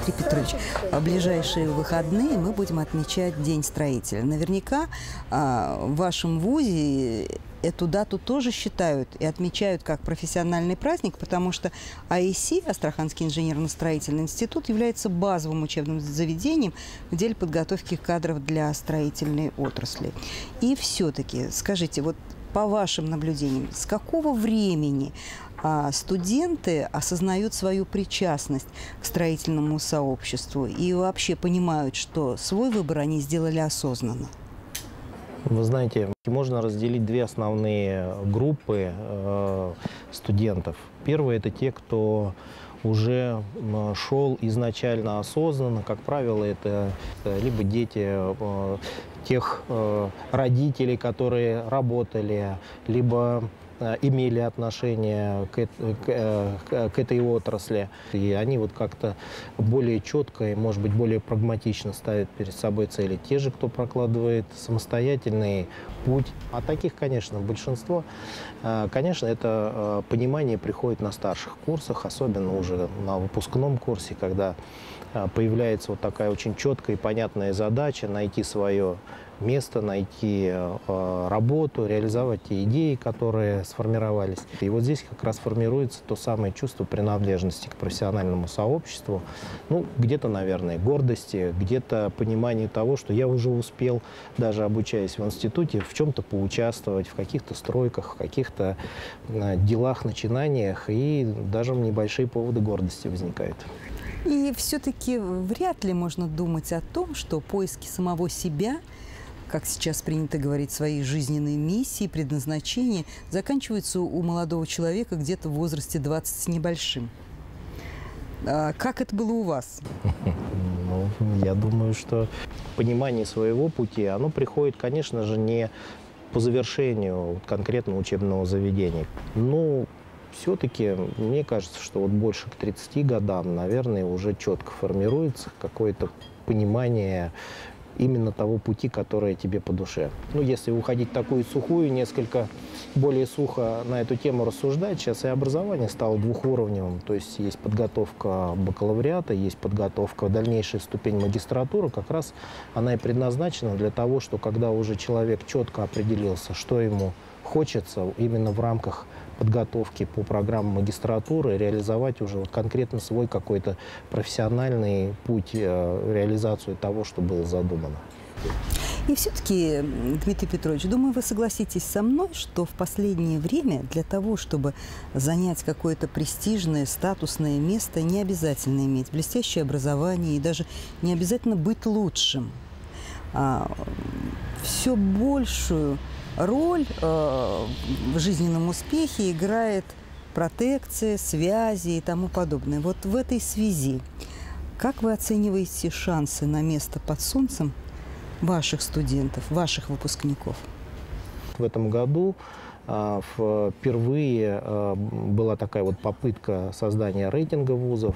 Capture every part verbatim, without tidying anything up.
Дмитрий Петрович, в ближайшие выходные мы будем отмечать День строителя. Наверняка в вашем вузе эту дату тоже считают и отмечают как профессиональный праздник, потому что АИСИ, Астраханский инженерно-строительный институт, является базовым учебным заведением в деле подготовки кадров для строительной отрасли. И все-таки, скажите, вот по вашим наблюдениям, с какого времени а, студенты осознают свою причастность к строительному сообществу и вообще понимают, что свой выбор они сделали осознанно? Вы знаете, можно разделить две основные группы э, студентов. Первые – это те, кто уже шел изначально осознанно. Как правило, это либо дети э, тех э, родителей, которые работали, либо э, имели отношение к, к, к этой отрасли. И они вот как-то более четко и, может быть, более прагматично ставят перед собой цели. Те же, кто прокладывает самостоятельный путь. А таких, конечно, большинство. Конечно, это понимание приходит на старших курсах, особенно уже на выпускном курсе, когда появляется вот такая очень четкая и понятная задача найти свое место, найти работу, реализовать те идеи, которые сформировались. И вот здесь как раз формируется то самое чувство принадлежности к профессиональному сообществу. Ну, где-то, наверное, гордости, где-то понимание того, что я уже успел, даже обучаясь в институте, в чем-то поучаствовать, в каких-то стройках, в каких-то делах, начинаниях, и даже небольшие поводы гордости возникают. И все-таки вряд ли можно думать о том, что поиски самого себя, как сейчас принято говорить, своей жизненной миссии, предназначения, заканчиваются у молодого человека где-то в возрасте двадцати с небольшим. А как это было у вас? Ну, я думаю, что понимание своего пути, оно приходит, конечно же, не по завершению конкретного учебного заведения. Но все-таки, мне кажется, что вот больше к тридцати годам, наверное, уже четко формируется какое-то понимание именно того пути, который тебе по душе. Ну, если уходить такую сухую, несколько более сухо на эту тему рассуждать, сейчас и образование стало двухуровневым. То есть есть подготовка бакалавриата, есть подготовка, дальнейшая ступень магистратуры. Как раз она и предназначена для того, что когда уже человек четко определился, что ему хочется именно в рамках подготовки по программам магистратуры, реализовать уже вот конкретно свой какой-то профессиональный путь, реализацию того, что было задумано. И все-таки, Дмитрий Петрович, думаю, вы согласитесь со мной, что в последнее время для того, чтобы занять какое-то престижное, статусное место, не обязательно иметь блестящее образование и даже не обязательно быть лучшим. А, все большую роль э, в жизненном успехе играет протекция, связи и тому подобное. Вот в этой связи, как вы оцениваете шансы на место под солнцем ваших студентов, ваших выпускников? В этом году э, впервые э, была такая вот попытка создания рейтинга вузов.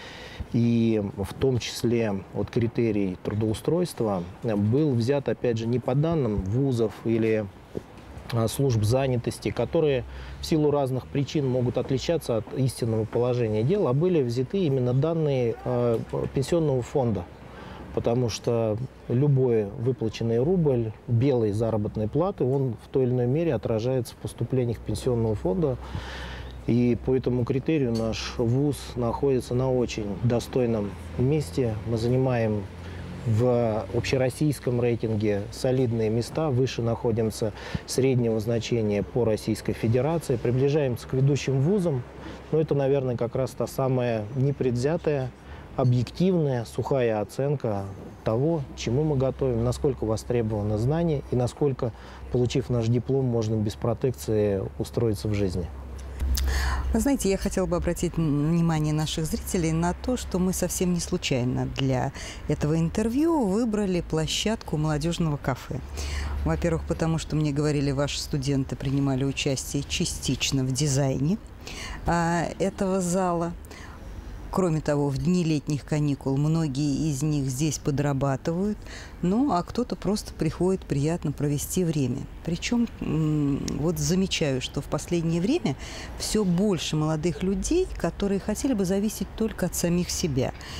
И в том числе вот критерий трудоустройства был взят, опять же, не по данным вузов или служб занятости, которые в силу разных причин могут отличаться от истинного положения дел, а были взяты именно данные э, пенсионного фонда. Потому что любой выплаченный рубль белой заработной платы, он в той или иной мере отражается в поступлениях пенсионного фонда. И по этому критерию наш вуз находится на очень достойном месте. Мы занимаем в общероссийском рейтинге солидные места, выше находимся среднего значения по Российской Федерации, приближаемся к ведущим вузам. Но это, наверное, как раз та самая непредвзятая, объективная, сухая оценка того, чему мы готовим, насколько востребованы знания и насколько, получив наш диплом, можно без протекции устроиться в жизни. Вы знаете, я хотела бы обратить внимание наших зрителей на то, что мы совсем не случайно для этого интервью выбрали площадку молодежного кафе. Во-первых, потому что, мне говорили, ваши студенты принимали участие частично в дизайне а, этого зала. Кроме того, в дни летних каникул многие из них здесь подрабатывают, ну, а кто-то просто приходит приятно провести время. Причем вот замечаю, что в последнее время все больше молодых людей, которые хотели бы зависеть только от самих себя.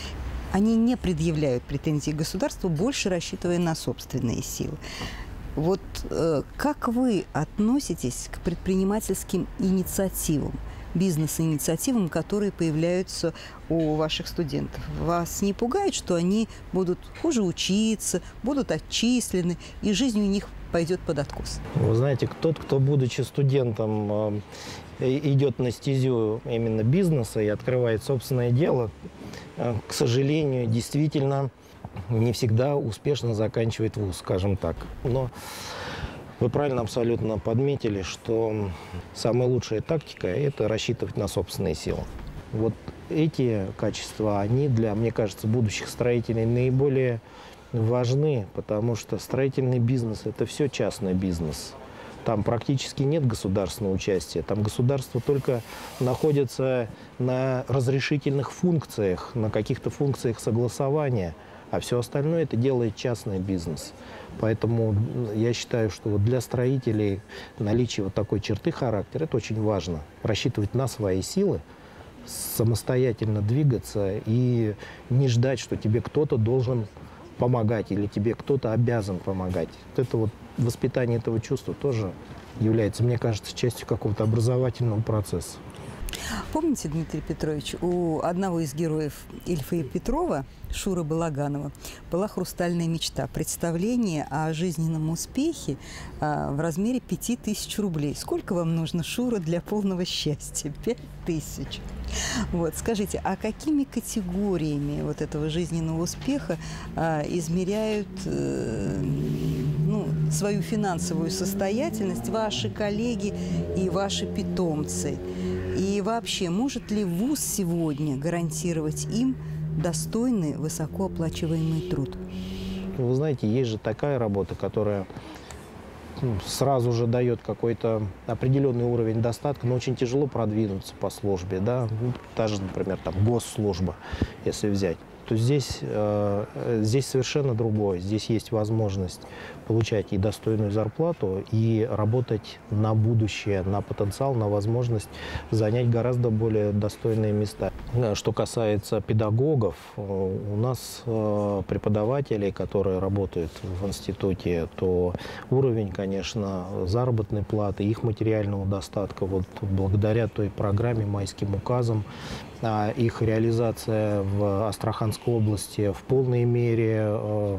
Они не предъявляют претензий к государству, больше рассчитывая на собственные силы. Вот э, как вы относитесь к предпринимательским инициативам, бизнес-инициативам, которые появляются у ваших студентов? Вас не пугает, что они будут хуже учиться, будут отчислены, и жизнь у них пойдет под откос? Вы знаете, тот, кто, будучи студентом, идет на стезю именно бизнеса и открывает собственное дело, к сожалению, действительно не всегда успешно заканчивает вуз, скажем так. Но вы правильно абсолютно подметили, что самая лучшая тактика – это рассчитывать на собственные силы. Вот эти качества, они для, мне кажется, будущих строителей наиболее важны, потому что строительный бизнес – это все частный бизнес. Там практически нет государственного участия. Там государство только находится на разрешительных функциях, на каких-то функциях согласования, а все остальное это делает частный бизнес. Поэтому я считаю, что вот для строителей наличие вот такой черты характера – это очень важно. Рассчитывать на свои силы, самостоятельно двигаться и не ждать, что тебе кто-то должен помогать или тебе кто-то обязан помогать. Вот это вот воспитание этого чувства тоже является, мне кажется, частью какого-то образовательного процесса. Помните, Дмитрий Петрович, у одного из героев Ильфа и Петрова, Шуры Балаганова, была хрустальная мечта – представление о жизненном успехе а, в размере пяти тысяч рублей. Сколько вам нужно, Шура, для полного счастья? Пять тысяч. Вот, скажите, а какими категориями вот этого жизненного успеха а, измеряют э, ну, свою финансовую состоятельность ваши коллеги и ваши питомцы? И вообще, может ли вуз сегодня гарантировать им достойный, высокооплачиваемый труд? Вы знаете, есть же такая работа, которая сразу же дает какой-то определенный уровень достатка, но очень тяжело продвинуться по службе, да, ну, даже, например, там госслужба, если взять. То здесь, э, здесь совершенно другое. Здесь есть возможность получать и достойную зарплату, и работать на будущее, на потенциал, на возможность занять гораздо более достойные места. Что касается педагогов, у нас э, преподавателей, которые работают в институте, то уровень, конечно, заработной платы, их материального достатка, вот благодаря той программе «Майским указом», а их реализация в Астраханской области в полной мере,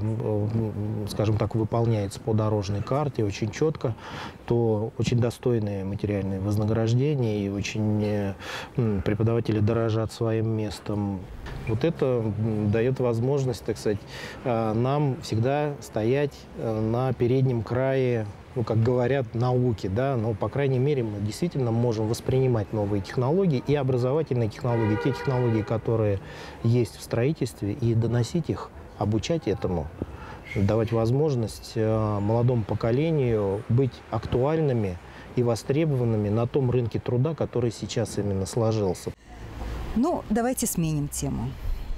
скажем так, выполняется по дорожной карте очень четко, то очень достойные материальные вознаграждения и очень преподаватели дорожат своим местом. Вот это дает возможность, так сказать, нам всегда стоять на переднем крае, ну, как говорят, науки, да, но, по крайней мере, мы действительно можем воспринимать новые технологии и образовательные технологии, те технологии, которые есть в строительстве, и доносить их, обучать этому, давать возможность молодому поколению быть актуальными и востребованными на том рынке труда, который сейчас именно сложился. Ну, давайте сменим тему.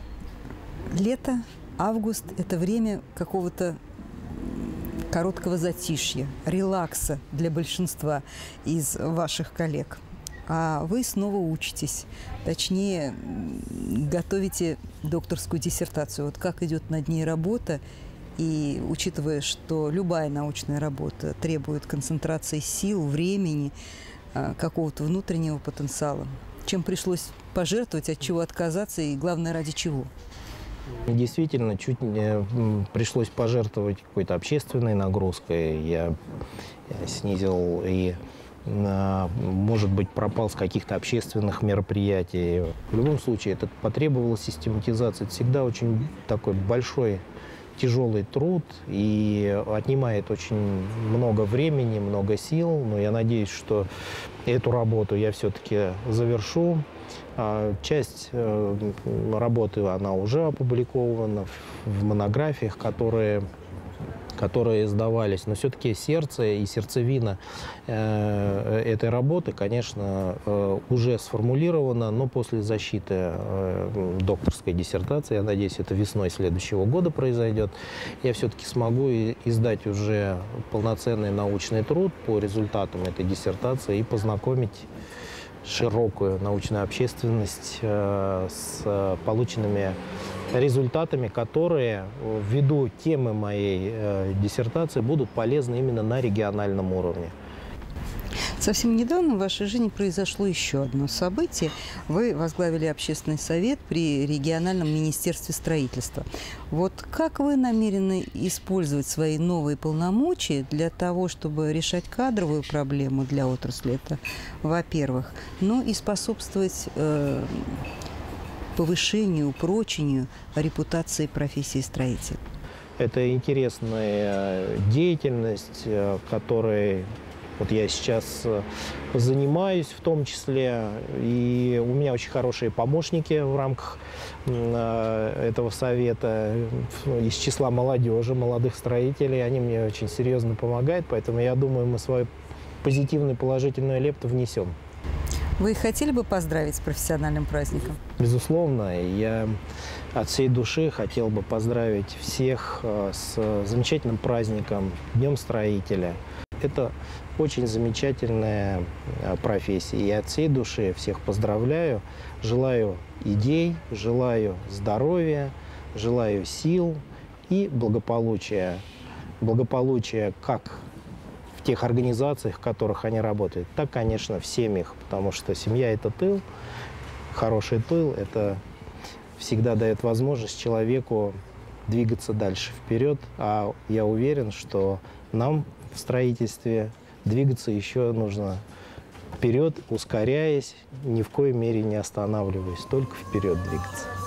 Лето, август – это время какого-то короткого затишья, релакса для большинства из ваших коллег. А вы снова учитесь, точнее, готовите докторскую диссертацию. Вот как идет над ней работа, и учитывая, что любая научная работа требует концентрации сил, времени, какого-то внутреннего потенциала, чем пришлось пожертвовать, от чего отказаться и, главное, ради чего? Действительно, чуть не пришлось пожертвовать какой-то общественной нагрузкой. Я снизил и, может быть, пропал с каких-то общественных мероприятий. В любом случае, это потребовало систематизации. Это всегда очень такой большой, тяжелый труд и отнимает очень много времени, много сил. Но я надеюсь, что эту работу я все-таки завершу. Часть работы, она уже опубликована в монографиях, которые, которые издавались. Но все-таки сердце и сердцевина этой работы, конечно, уже сформулировано, но после защиты докторской диссертации, я надеюсь, это весной следующего года произойдет, я все-таки смогу издать уже полноценный научный труд по результатам этой диссертации и познакомить широкую научную общественность э, с полученными результатами, которые ввиду темы моей э, диссертации будут полезны именно на региональном уровне. Совсем недавно в вашей жизни произошло еще одно событие. Вы возглавили общественный совет при региональном министерстве строительства. Вот как вы намерены использовать свои новые полномочия для того, чтобы решать кадровую проблему для отрасли? Это, во-первых, ну и способствовать э, повышению, упрочению репутации профессии строителя. Это интересная деятельность, которой вот я сейчас занимаюсь в том числе, и у меня очень хорошие помощники в рамках этого совета из числа молодежи, молодых строителей. Они мне очень серьезно помогают, поэтому я думаю, мы свою позитивную, положительную лепту внесем. Вы хотели бы поздравить с профессиональным праздником? Безусловно, я от всей души хотел бы поздравить всех с замечательным праздником, Днем строителя. Это очень замечательная профессия. И от всей души всех поздравляю. Желаю идей, желаю здоровья, желаю сил и благополучия. Благополучия как в тех организациях, в которых они работают, так, конечно, в семьях. Потому что семья – это тыл. Хороший тыл – это всегда дает возможность человеку двигаться дальше вперед. А я уверен, что нам в строительстве двигаться еще нужно вперед, ускоряясь, ни в коей мере не останавливаясь, только вперед двигаться.